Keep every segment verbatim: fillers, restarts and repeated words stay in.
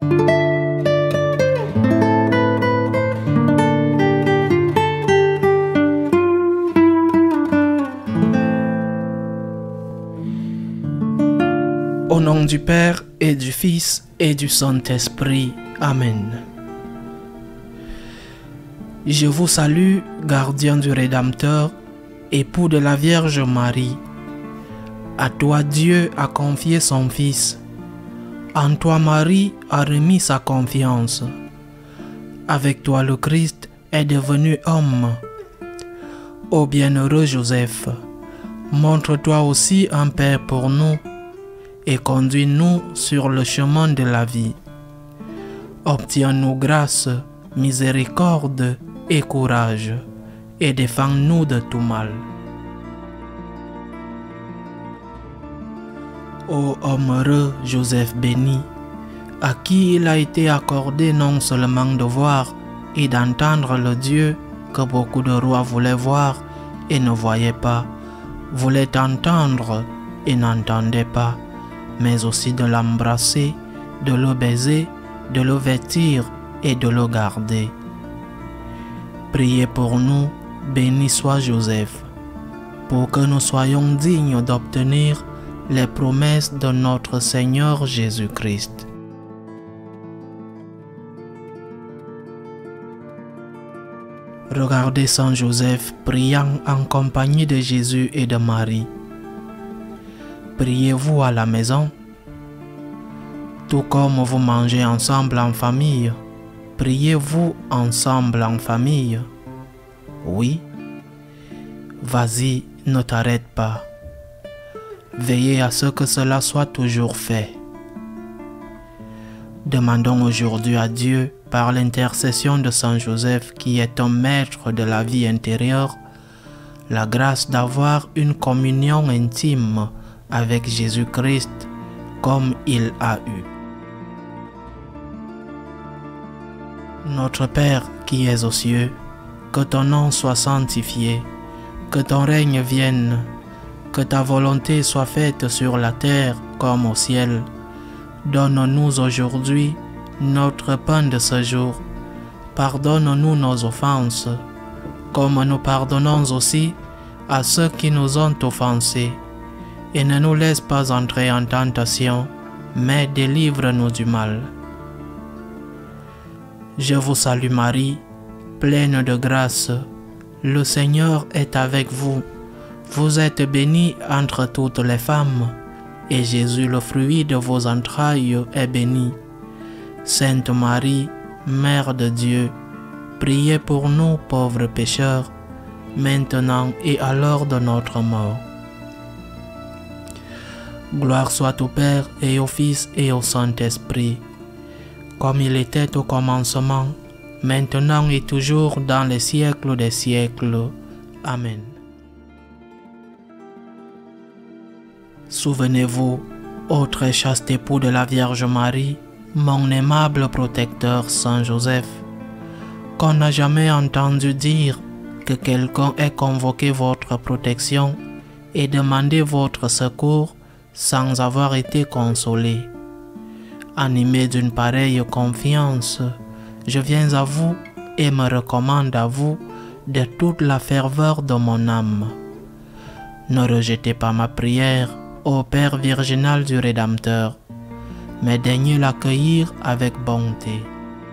Au nom du Père et du Fils et du Saint-Esprit. Amen. Je vous salue, gardien du Rédempteur, époux de la Vierge Marie. À toi Dieu a confié son Fils. En toi Marie a remis sa confiance. Avec toi le Christ est devenu homme. Ô bienheureux Joseph, montre-toi aussi un Père pour nous et conduis-nous sur le chemin de la vie. Obtiens-nous grâce, miséricorde et courage, et défends-nous de tout mal. Ô homme heureux Joseph béni, à qui il a été accordé non seulement de voir et d'entendre le Dieu que beaucoup de rois voulaient voir et ne voyaient pas, voulaient entendre et n'entendaient pas, mais aussi de l'embrasser, de le baiser, de le vêtir et de le garder. Priez pour nous, béni soit Joseph, pour que nous soyons dignes d'obtenir les promesses de notre Seigneur Jésus-Christ. Regardez Saint Joseph priant en compagnie de Jésus et de Marie. Priez-vous à la maison? Tout comme vous mangez ensemble en famille, priez-vous ensemble en famille? Oui. Vas-y, ne t'arrête pas. Veillez à ce que cela soit toujours fait. Demandons aujourd'hui à Dieu, par l'intercession de Saint Joseph, qui est un maître de la vie intérieure, la grâce d'avoir une communion intime avec Jésus-Christ comme il a eu. Notre Père qui es aux cieux, que ton nom soit sanctifié, que ton règne vienne, que ta volonté soit faite sur la terre comme au ciel. Donne-nous aujourd'hui notre pain de ce jour. Pardonne-nous nos offenses, comme nous pardonnons aussi à ceux qui nous ont offensés. Et ne nous laisse pas entrer en tentation, mais délivre-nous du mal. Je vous salue Marie, pleine de grâce. Le Seigneur est avec vous. Vous êtes bénie entre toutes les femmes, et Jésus, le fruit de vos entrailles, est béni. Sainte Marie, Mère de Dieu, priez pour nous pauvres pécheurs, maintenant et à l'heure de notre mort. Gloire soit au Père et au Fils et au Saint-Esprit, comme il était au commencement, maintenant et toujours dans les siècles des siècles. Amen. Souvenez-vous, ô très chaste époux de la Vierge Marie, mon aimable protecteur Saint Joseph, qu'on n'a jamais entendu dire que quelqu'un ait convoqué votre protection et demandé votre secours sans avoir été consolé. Animé d'une pareille confiance, je viens à vous et me recommande à vous de toute la ferveur de mon âme. Ne rejetez pas ma prière, ô Père virginal du Rédempteur, mais daignez l'accueillir avec bonté.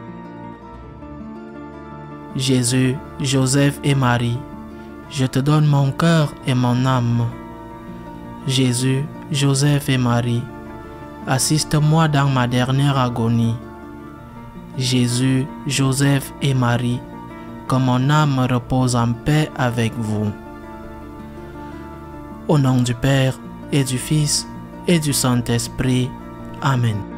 Jésus, Joseph et Marie, je te donne mon cœur et mon âme. Jésus, Joseph et Marie, assiste-moi dans ma dernière agonie. Jésus, Joseph et Marie, que mon âme repose en paix avec vous. Au nom du Père et du Fils et du Saint-Esprit. Amen.